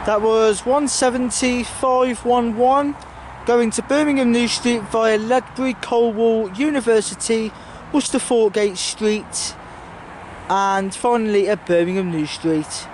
That was 170-511 going to Birmingham New Street via Ledbury, Colwall, University, Worcester Fortgate Street, and finally at Birmingham New Street.